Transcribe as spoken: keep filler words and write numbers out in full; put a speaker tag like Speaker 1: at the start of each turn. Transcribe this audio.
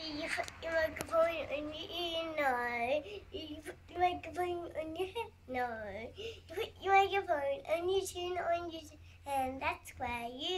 Speaker 1: You put your microphone on your ear, no. You put your microphone on your head, no. You put your microphone on your chin, on your hand, that's where you